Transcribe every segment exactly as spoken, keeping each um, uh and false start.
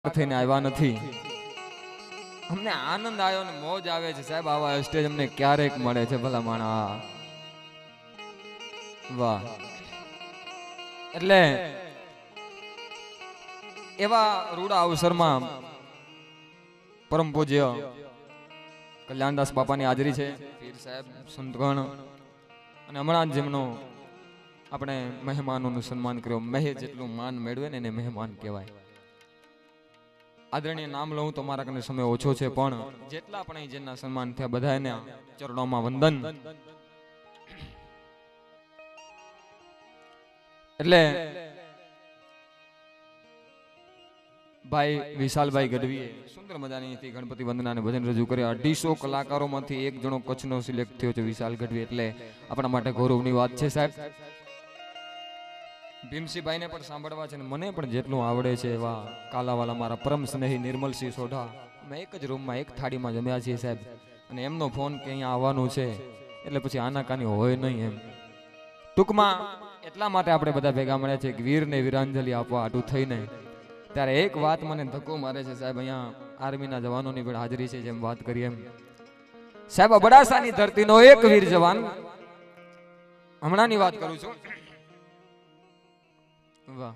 થઈને આવ્યા નથી. અમને આનંદ આવ્યો ને મોજ આવે છે સાહેબ. આવા સ્ટેજ અમને ક્યારેક મળે છે ભલા માણા. વાહ. એટલે એવા રૂડા અવસરમાં પરમ પૂજ્ય કલ્યાણદાસ બાપાની હાજરી છે, પીર સાહેબ, સંતગણ, અને હમણાં જ જેમનો આપણે મહેમાનોનું સન્માન કર્યો. મહે જેટલું માન મેળવે ને એને મહેમાન કહેવાય. આદરણીય નામ લઉં તો મારા કને સમય ઓછો છે, પણ જેટલા પણ જેના સન્માન થયા બધા એના ચરણોમાં વંદન. એટલે ભાઈ વિશાલભાઈ ગઢવીએ સુંદર મજાની ગણપતિ વંદના અને ભજન રજૂ કર્યા. અઢીસો કલાકારોમાંથી એક જણો કચ્છનો સિલેક્ટ થયો છે, વિશાલ ગઢવી. એટલે આપણા માટે ગૌરવની વાત છે સાહેબ. ભીમસિંહભાઈને પણ સાંભળવા છે, મને પણ જેટલું આવડે છે એવા કાલાવાલા મારા પરમ સ્નેહી નિર્મલસિંહ સોઢા, અમે એક જ રૂમમાં એક થાળીમાં જમ્યા છીએ સાહેબ. અને એમનો ફોન કે અહીંયા આવવાનું છે એટલે પછી આનાકાની હોય નહીં એમ. ટૂંકમાં એટલા માટે આપણે બધા ભેગા મળ્યા છે કે વીરને વીરાંજલિ આપવા આટું થઈને. ત્યારે એક વાત મને ધક્કો મારે છે સાહેબ, અહીંયા આર્મીના જવાનોની પણ હાજરી છે, જેમ વાત કરી એમ સાહેબ. અબડાસાની ધરતીનો એક વીર જવાન, હમણાંની વાત કરું છું. વાહ.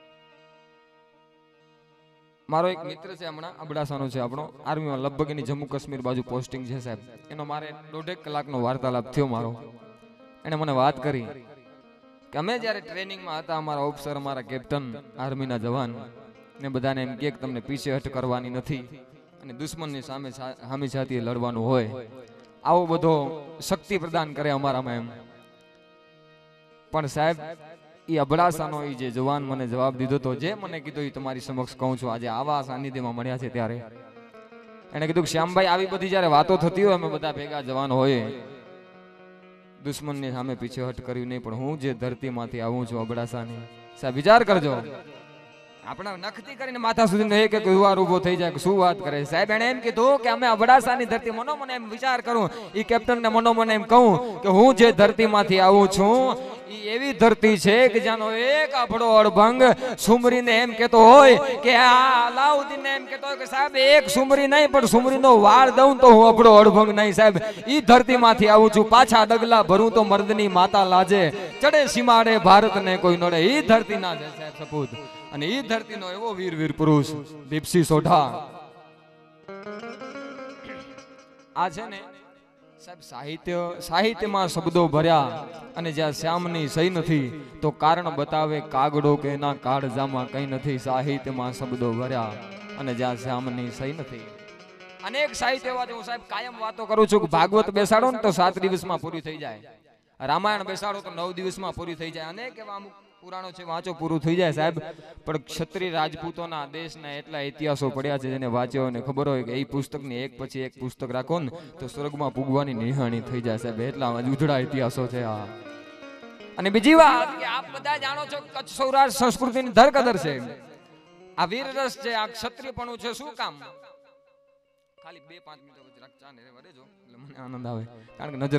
મારો એક મિત્ર છે, હમણાં અબડાસાનો છે, આપણો આર્મીમાં લગભગ એની જમ્મુ કાશ્મીર બાજુ પોસ્ટિંગ છે સાહેબ. એનો મારે દોઢેક કલાકનો વાર્તાલાપ થયો મારો. એને મને વાત કરી કે અમે જ્યારે ટ્રેનિંગમાં હતા, અમારા ઓફિસર, અમારા કેપ્ટન, આર્મીના જવાન ને બધાને એમ કે તમને પીછેહટ કરવાની નથી અને દુશ્મનની સામે સામી સાથી લડવાનું હોય, આવો બધો શક્તિ પ્રદાન કરે અમારામાં એમ. પણ સાહેબ એ અબડાસાનો એ જે જવાન મને જવાબ દીધો તો, જે મને કીધું એ તમારી સમક્ષ કહું છું. આજે આવા સાનિધ્યમાં મળ્યા છે ત્યારે એને કીધું કે શ્યામભાઈ, આવી બધી જ્યારે વાતો થતી હોય, અમે બધા ભેગા જવાન હોય, દુશ્મનની સામે પીછેહટ કર્યું નહીં, પણ હું જે ધરતીમાંથી આવું છું અબડાસાની, સાહેબ વિચાર કરજો. આપણા નખતી કરીને માથા સુધી એક એક યુવાર ઉભો થઈ જાય કે શું વાત કરે સાહેબ. એને એમ કીધું કે અમે અબડાસાની ધરતી, મનો મને એમ વિચાર કરું, એ કેપ્ટનને મનો મને એમ કહું કે હું જે ધરતીમાંથી આવું છું એ એવી ધરતી છે કે જાનો એક આપણો અડભંગ સુમરીને એમ કહેતો હોય કે આ અલાઉદ્દીનને એમ કહેતો હોય કે સાહેબ એક સુમરી નહીં પણ સુમરીનો વાળ દઉં તો હું આપણો અડભંગ નહીં સાહેબ. એ ધરતીમાંથી આવું છું. પાછા ડગલા ભરું તો મર્દની માતા લાજે, ચડે સીમાડે ભારતને કોઈ નડે. એ ધરતીના છે સાહેબ સપૂત. અને એ ધરતીનો એવો વીર વીર પુરુષ દીપસિંહ સોઢા. આ છે ને સાહેબ સાહિત્ય, સાહિત્યમાં શબ્દો ભર્યા અને જ્યાં શ્યામની સહી નથી તો કારણ બતાવે કાગડો કે એના કાળજામાં કઈ નથી. સાહિત્યમાં શબ્દો ભર્યા અને જ્યાં શ્યામની સહી નથી. અનેક સાહિત્યવાદ હું સાહેબ કાયમ વાતો કરું છું કે ભાગવત બેસાડો ને તો સાત દિવસમાં પૂરી થઈ જાય, રામાયણ બેસાડો તો નવ દિવસમાં પૂરી થઈ જાય, અનેક એવા અમુક પુરાણો છે વાંચો પૂરું થઈ જાય સાહેબ. પણ ક્ષત્રિય રાજપૂતોના દેશના એટલા ઇતિહાસો પડ્યા છે જેને વાંચ્યો અને ખબર હોય કે એ પુસ્તકની એક પછી એક પુસ્તક રાખો ને તો સ્વર્ગમાં પૂગવાની નિહાણી થઈ જાય સાહેબ. એટલા ઉજળા ઇતિહાસો છે આ. અને બીજી વાત કે આપ બધા જાણો છો કચ્છ સૌરાષ્ટ્ર સંસ્કૃતિની ધરકદર છે. આ વીર રસ છે, આ ક્ષત્રિયપણું છે. શું કામ? ખાલી બે પાંચ મિનિટ ચા ને રહેવા દેજો એટલે મને આનંદ આવે, કારણ કે નજર